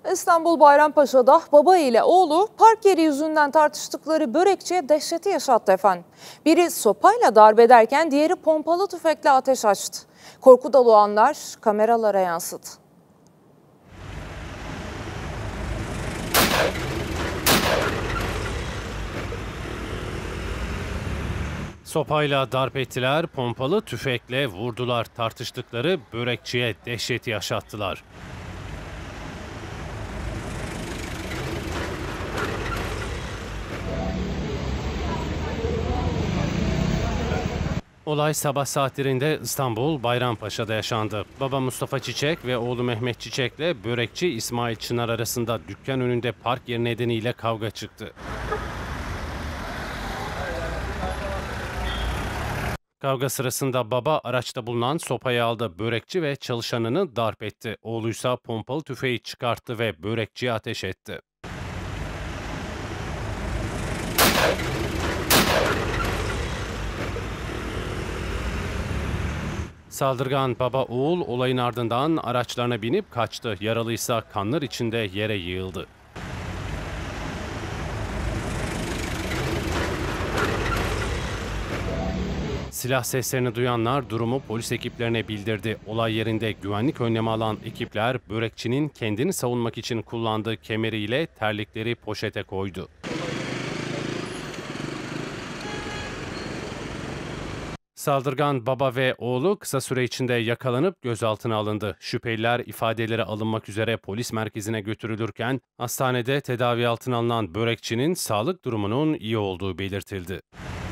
İstanbul Bayrampaşa'da baba ile oğlu park yeri yüzünden tartıştıkları börekçiye dehşeti yaşattı efendim. Biri sopayla darp ederken diğeri pompalı tüfekle ateş açtı. Korku dolu anlar kameralara yansıdı. Sopayla darp ettiler, pompalı tüfekle vurdular. Tartıştıkları börekçiye dehşeti yaşattılar. Olay sabah saatlerinde İstanbul Bayrampaşa'da yaşandı. Baba Mustafa Çiçek ve oğlu Mehmet Çiçek'le börekçi İsmail Çınar arasında dükkan önünde park yeri nedeniyle kavga çıktı. Kavga sırasında baba araçta bulunan sopayı aldı, börekçi ve çalışanını darp etti. Oğluysa pompalı tüfeği çıkarttı ve börekçiye ateş etti. Saldırgan baba oğul olayın ardından araçlarına binip kaçtı. Yaralıysa kanlar içinde yere yığıldı. Silah seslerini duyanlar durumu polis ekiplerine bildirdi. Olay yerinde güvenlik önlemi alan ekipler börekçinin kendini savunmak için kullandığı kemeriyle terlikleri poşete koydu. Saldırgan baba ve oğlu kısa süre içinde yakalanıp gözaltına alındı. Şüpheliler ifadeleri alınmak üzere polis merkezine götürülürken hastanede tedavi altına alınan börekçinin sağlık durumunun iyi olduğu belirtildi.